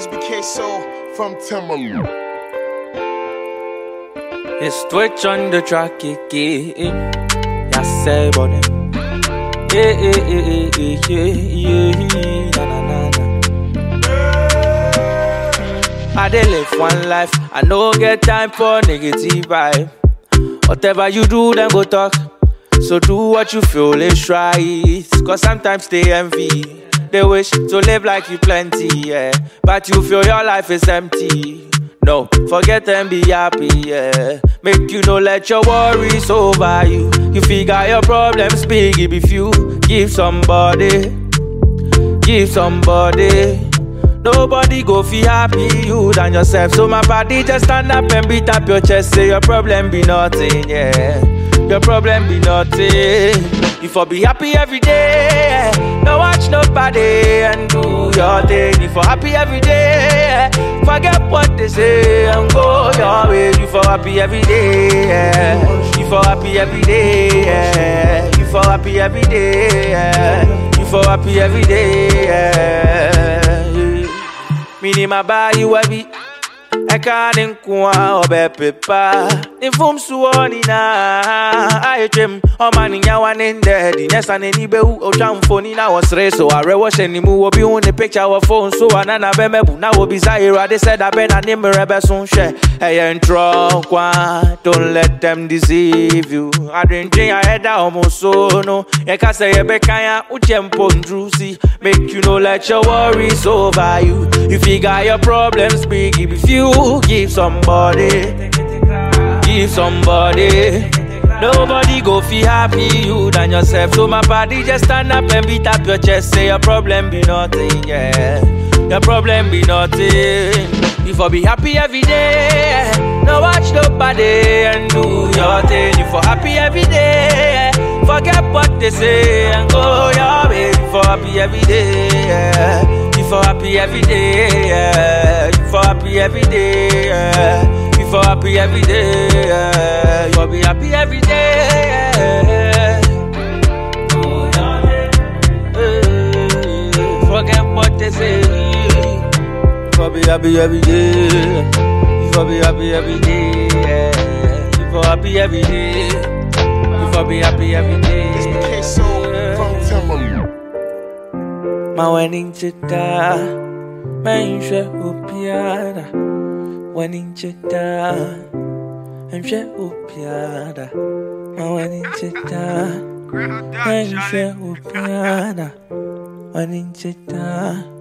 SBK Soul from Timberland. It's Twitch on the track again. Ya say buddy. Yeah. Na. I dey live one life. I no get time for negative vibe. Whatever you do, then go talk. So do what you feel is right. Cause sometimes they envy. They wish to live like you plenty, yeah. But you feel your life is empty. No, forget and be happy, yeah. Make you no let your worries over you. You figure your problems big if you give somebody. Nobody go feel happy you than yourself. So my body just stand up and beat up your chest. Say your problem be nothing, yeah. Your problem be nothing. You for be happy every day. No watch nobody and do your thing. You for happy every day. Forget what they say and go your way. You for happy every day. You for happy every day. You for happy every day. You for happy every day. Mini ma buy you heavy. I can't inquire about paper. If I'm so on I dream. Oh man, ya one in there. The next and any be who jam phone in our stress. So I rewash any move be on the picture of phone. So I nana be me now will be Zaira. They said I been a name rebel soon share. Hey, and drunk one. Don't let them deceive you. I didn't drink I head almost so no. I can say a bekaya uchempo drusi. Make you know let your worries over you. You figure your problems big if you give somebody. Nobody go feel happy you than yourself. So my body just stand up and beat up your chest. Say your problem be nothing, yeah. Your problem be nothing. You for be happy every day. No watch nobody and do your thing. You for happy every day. Forget what they say and go your way. You for happy every day, yeah. You for happy every day, yeah. You for happy every day, yeah. You for happy every day, yeah. You be happy every day, yeah. Forget what they say. You for be happy every day. You for be happy every day, yeah. You for happy every day. You for be happy every day. SBK Soul from Timberland. My wedding chita, man share upiada. Wedding chita, I'm share upiada. My wedding chita, man share upiada. Wedding chita.